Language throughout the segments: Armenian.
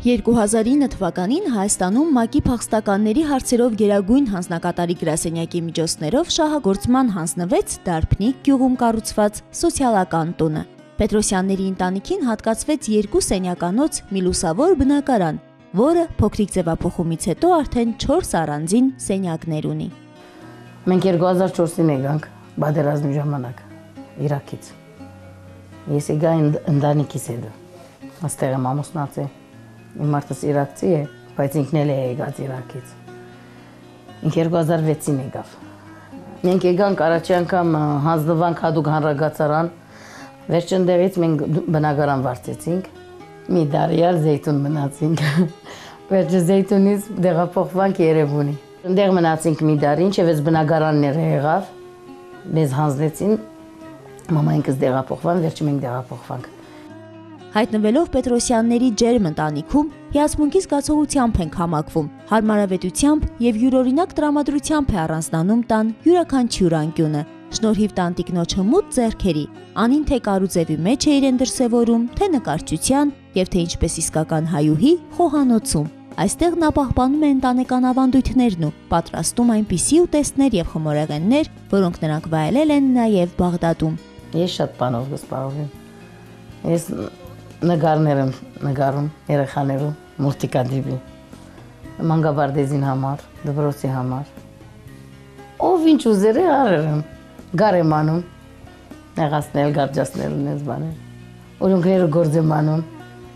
2009 թվականին Հայաստանում ՄԱԿ-ի փախստականների հարցերով գերագույն հանձնակատարի գրասենյակի միջոցներով շահագործման հանձնվեց Դարբնիկ գյուղում կառուցված սոցիալական տունը։ Պետրոսյանների ընտանիքին հատկացվեց 2 սենյականոց մի լուսավոր բնակարան, որը փոքրիկ ձևափոխումից հետո արդեն 4 առանձին սենյակներ ունի։ Մենք 2004-ին եկանք բادرազմի ժամանակ Իրաքից։ Ես եկա ընտանիքիս հետ։ Աստեղ եմ ամուսնացել։ Իմ մարդս իրաքցի է, բայց ինքն էլ է եկած Իրաքից։ Ինք 2006-ին եկավ։ Մենք եկանք առաջի անգամ հանձնվանք հատուկ հանրագացարան, վերջին դեղից մենք բնակարան վարձեցինք, մի դարյալ Զեյթուն մնացինք, վերջը Զեյթունից դեղափոխվանք Երևանի։ Ընդեղ մնացինք մի դար, ինչևէց բնակարանները եղավ, մեզ հանձնեցին, մամայինքս դեղափոխվան, վերջը մենք դեղափոխվանք։ Հայտնվելով Պետրոսյանների ջերմ ընտանիքում հիացմունքի զգացողությամբ ենք համակվում, հարմարավետությամբ եւ յուրօրինակ տրամադրությամբ է առանձնանում տան յուրաքանչյուր անկյունը, շնորհիվ տանտիկնոջ հմուտ ձեռքերի, անին թե կարուձևի մեջ է իրեն դրսևորում, թե նկարչության եւ թե ինչպես իսկական հայուհի խոհանոցում։ Այստեղ նա պահպանում է ընտանեկան ավանդույթներն ու պատրաստում այնպիսի ուտեստներ եւ խմորեղեններ, որոնք նրանք վայելել են նաեւ Բաղդադում։ Ես շատ բանով զբաղվում եմ։ Ես նկարներ եմ նկարում երեխաներու մուրտիկադիբի, մանկաբարձին համար, դպրոցի համար։ Ով ինչ ուզեր է արել եմ, գար եմ անում, նեղացնել, գարջացնել ունես բաներ, օրունքները գործ եմ անում։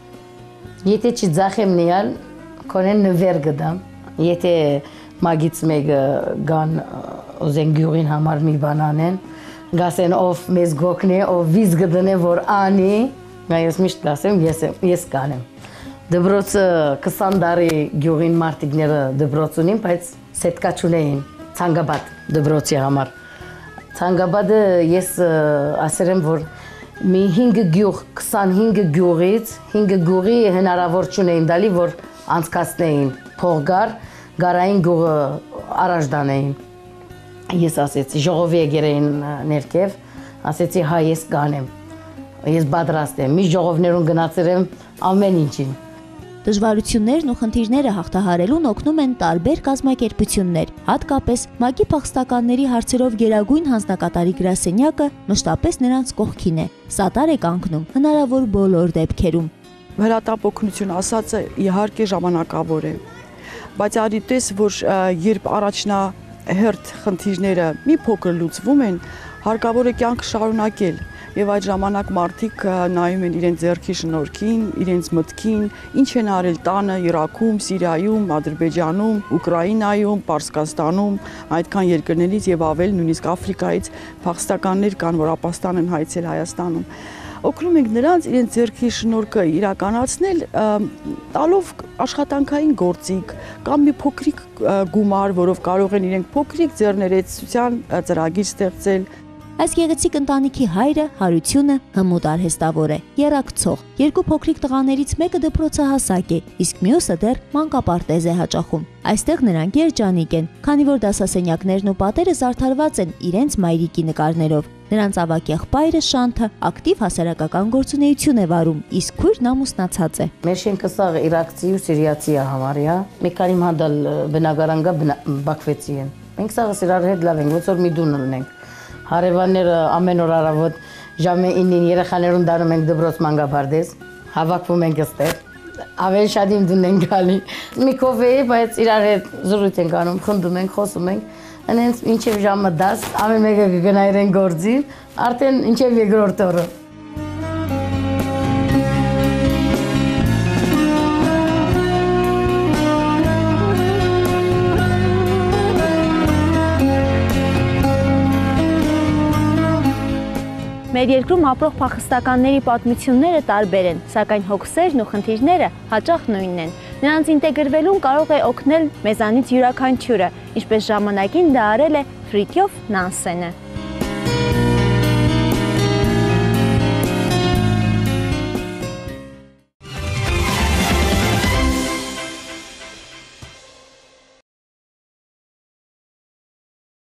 Եթե չի ձախեմ նիալ, կոնեն նվեր գդամ, եթե մագից մեկը գան ուզեն գյուղին համար մի բան անեն, գասեն ով մեզ գոքնե, ով վիզ գդնե, որ անի, Ես միշտ կասեմ, ես կանեմ։ Դպրոցը 20 տարի գյուղին մարդիկները դպրոց ունին, բայց սետկա չունեին, ցանգաբադ դպրոցի համար։ Ցանգաբադը ես ասել եմ, որ մի 5 գյուղ, 25 գյուղից 5 գյուղի հնարավոր չունեին դալի, որ անցկացնեին փողգար, գարային գյուղը առաջ դանեին։ Ես ասեցի, ժողովի եկերեին ներքև, ասեցի, հա ես կանեմ։ Ես պատրաստ եմ, մի ժողովներուն գնացել եմ ամեն ինչին։ Դժվարություններն ու խնդիրները հաղթահարելուն օգնում են տարբեր կազմակերպություններ, հատկապես ՄԱԿ-ի փախստականների հարցերով գերագույն հանձնակատարի գրասենյակը մշտապես նրանց կողքին է, սատար է կանգնում հնարավոր բոլոր դեպքերում։ Հրատապ օգնություն ասածը իհարկե ժամանակավոր է, բայց արի տես, որ երբ առաջնահերթ խնդիրները մի փոքր լուծվում են, հարկավոր է կյանք շարունակել։ Եվ այդ ժամանակ մարդիկ նայում են իրենց ձեռքի շնորհքին, իրենց մտքին, ինչ են արել տանը, Իրաքում, Սիրիայում, Ադրբեջանում, Ուկրաինայում, Պարսկաստանում, այդքան երկրներից եւ ավել նույնիսկ Աֆրիկայից փախստականներ կան, որ ապաստան են հայցել Հայաստանում։ Օգնում ենք նրանց իրենց ձեռքի շնորհքը իրականացնել, տալով աշխատանքային գործիք կամ մի փոքրիկ գումար, որով կարող են իրենք փոքրիկ ձեռներեցության ծրագիր ստեղծել։ Այս գեղեցիկ ընտանիքի հայրը Հարությունը հմուտ արհեստավոր է, եռակցող։ 2 փոքրիկ տղաներից մեկը դպրոցահասակ է, իսկ մյուսը դեռ մանկապարտեզ է հաճախում։ Այստեղ նրանք երջանիկ են, քանի որ դասասենյակներն ու պատերը զարդարված են իրենց մայրիկի նկարներով։ Նրանց ավագ եղբայրը Շանթը ակտիվ հասարակական գործունեություն է վարում, իսկ քույրն ամուսնացած է։ Մեր շենքը սաղ իրաքցի ու սիրիացի է համարյա, մի քանի հանդալ բնակարան կա բաքվեցի են։ Մենք սաղս իրար հետ լավ ենք, ոնց որ մի դուն ունենք։ Հարևանները ամեն օր առավոտ ժամը 9-ին երեխաներուն դառնում ենք դպրոց մանկապարտեզ, հավաքվում ենք այստեղ, ավելի շատ իմ դուն ենք գալի։ Մի կոֆե, բայց իրար հետ զրույց ենք անում, խնդում ենք, խոսում ենք, այնց ինչև ժամը 10, ամեն մեկը կգնա իրեն գործին, արդեն ինչև երկրորդ օրը։ Մեր երկրում ապրող փախստականների պատմությունները տարբեր են, սակայն հոգսերն ու խնդիրները հաճախ նույնն են։ Նրանց ինտեգրվելուն կարող է օգնել մեզանից յուրաքանչյուրը, ինչպես ժամանակին դա արել է Ֆրիդյոֆ Նանսենը։